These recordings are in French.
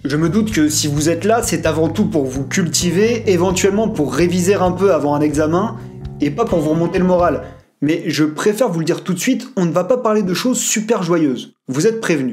Je me doute que si vous êtes là, c'est avant tout pour vous cultiver, éventuellement pour réviser un peu avant un examen, et pas pour vous remonter le moral. Mais je préfère vous le dire tout de suite, on ne va pas parler de choses super joyeuses. Vous êtes prévenus.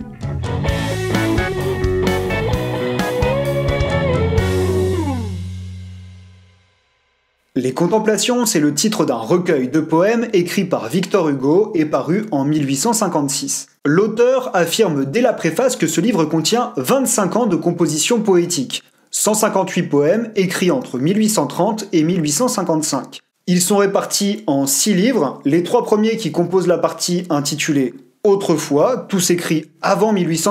Les Contemplations, c'est le titre d'un recueil de poèmes écrit par Victor Hugo et paru en 1856. L'auteur affirme dès la préface que ce livre contient 25 ans de composition poétique, 158 poèmes écrits entre 1830 et 1855. Ils sont répartis en 6 livres, les 3 premiers qui composent la partie intitulée Autrefois, tous écrits avant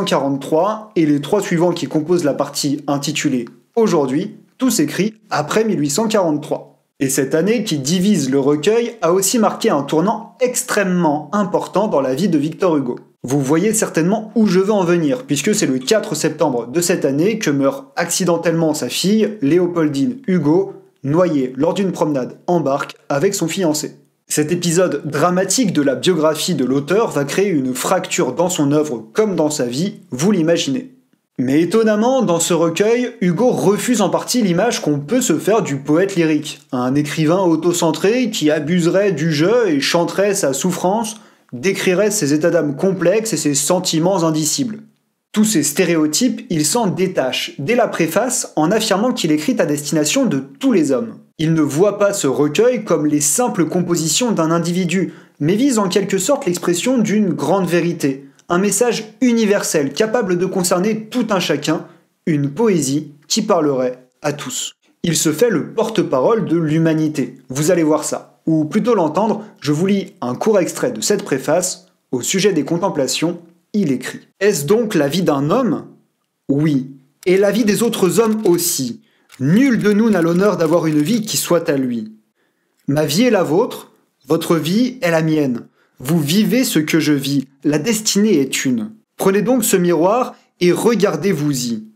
1843, et les 3 suivants qui composent la partie intitulée Aujourd'hui, tous écrits après 1843. Et cette année qui divise le recueil a aussi marqué un tournant extrêmement important dans la vie de Victor Hugo. Vous voyez certainement où je veux en venir, puisque c'est le 4 septembre de cette année que meurt accidentellement sa fille, Léopoldine Hugo, noyée lors d'une promenade en barque avec son fiancé. Cet épisode dramatique de la biographie de l'auteur va créer une fracture dans son œuvre comme dans sa vie, vous l'imaginez. Mais étonnamment, dans ce recueil, Hugo refuse en partie l'image qu'on peut se faire du poète lyrique, un écrivain autocentré qui abuserait du jeu et chanterait sa souffrance, décrirait ses états d'âme complexes et ses sentiments indicibles. Tous ces stéréotypes, il s'en détache dès la préface en affirmant qu'il écrit à destination de tous les hommes. Il ne voit pas ce recueil comme les simples compositions d'un individu, mais vise en quelque sorte l'expression d'une grande vérité. Un message universel capable de concerner tout un chacun, une poésie qui parlerait à tous. Il se fait le porte-parole de l'humanité, vous allez voir ça. Ou plutôt l'entendre, je vous lis un court extrait de cette préface. Au sujet des Contemplations, il écrit « Est-ce donc la vie d'un homme ? Oui, et la vie des autres hommes aussi. Nul de nous n'a l'honneur d'avoir une vie qui soit à lui. Ma vie est la vôtre, votre vie est la mienne. Vous vivez ce que je vis, la destinée est une. Prenez donc ce miroir et regardez-vous-y.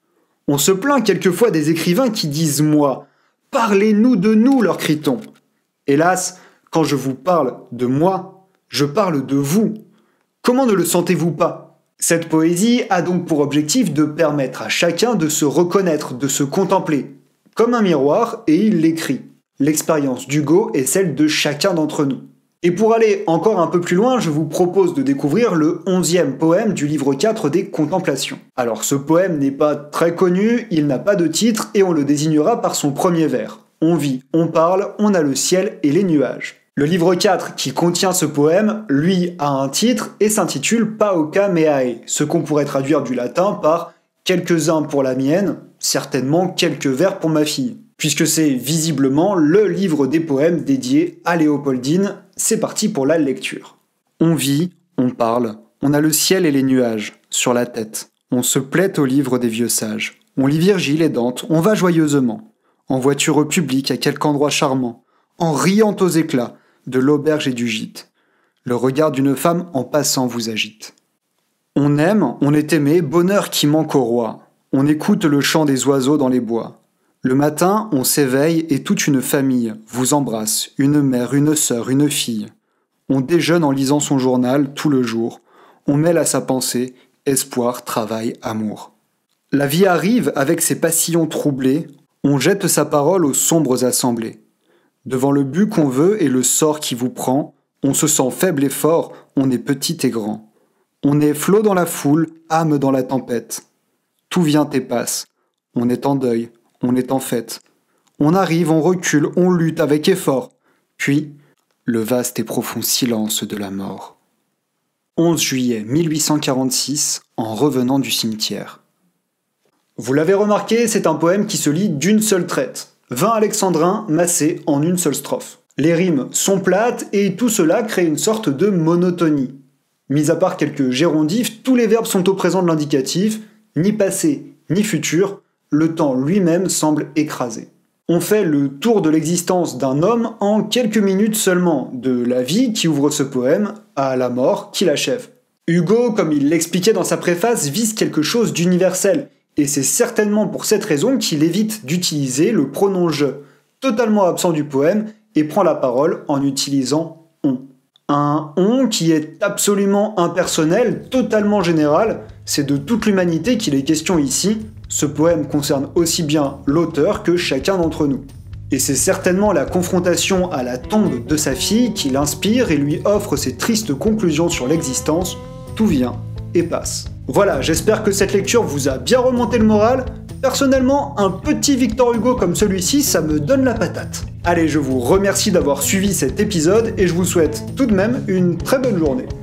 On se plaint quelquefois des écrivains qui disent « moi ». Parlez-nous de nous, leur crie-t-on. Hélas, quand je vous parle de moi, je parle de vous. Comment ne le sentez-vous pas ? Cette poésie a donc pour objectif de permettre à chacun de se reconnaître, de se contempler, comme un miroir, et il l'écrit. L'expérience d'Hugo est celle de chacun d'entre nous. Et pour aller encore un peu plus loin, je vous propose de découvrir le 11e poème du livre 4 des Contemplations. Alors ce poème n'est pas très connu, il n'a pas de titre et on le désignera par son premier vers. On vit, on parle, on a le ciel et les nuages. Le livre 4 qui contient ce poème, lui, a un titre et s'intitule Pauca meae, ce qu'on pourrait traduire du latin par « quelques-uns pour la mienne », certainement quelques vers pour ma fille. Puisque c'est visiblement le livre des poèmes dédié à Léopoldine, c'est parti pour la lecture. On vit, on parle, on a le ciel et les nuages sur la tête. On se plaît au livre des vieux sages. On lit Virgile et Dante, on va joyeusement. En voiture au public, à quelque endroit charmant. En riant aux éclats, de l'auberge et du gîte. Le regard d'une femme en passant vous agite. On aime, on est aimé, bonheur qui manque au roi. On écoute le chant des oiseaux dans les bois. Le matin, on s'éveille et toute une famille vous embrasse, une mère, une sœur, une fille. On déjeune en lisant son journal tout le jour. On mêle à sa pensée espoir, travail, amour. La vie arrive avec ses passions troublées. On jette sa parole aux sombres assemblées. Devant le but qu'on veut et le sort qui vous prend, on se sent faible et fort, on est petit et grand. On est flot dans la foule, âme dans la tempête. Tout vient et passe. On est en deuil. On est en fête. On arrive, on recule, on lutte avec effort. Puis, le vaste et profond silence de la mort. 11 juillet 1846, en revenant du cimetière. Vous l'avez remarqué, c'est un poème qui se lit d'une seule traite. 20 alexandrins massés en une seule strophe. Les rimes sont plates et tout cela crée une sorte de monotonie. Mis à part quelques gérondifs, tous les verbes sont au présent de l'indicatif, ni passé, ni futur. Le temps lui-même semble écrasé. On fait le tour de l'existence d'un homme en quelques minutes seulement, de la vie qui ouvre ce poème à la mort qui l'achève. Hugo, comme il l'expliquait dans sa préface, vise quelque chose d'universel, et c'est certainement pour cette raison qu'il évite d'utiliser le pronom « je », totalement absent du poème, et prend la parole en utilisant « on ». Un « on » qui est absolument impersonnel, totalement général, c'est de toute l'humanité qu'il est question ici, Ce poème concerne aussi bien l'auteur que chacun d'entre nous. Et c'est certainement la confrontation à la tombe de sa fille qui l'inspire et lui offre ses tristes conclusions sur l'existence. Tout vient et passe. Voilà, j'espère que cette lecture vous a bien remonté le moral. Personnellement, un petit Victor Hugo comme celui-ci, ça me donne la patate. Allez, je vous remercie d'avoir suivi cet épisode et je vous souhaite tout de même une très bonne journée.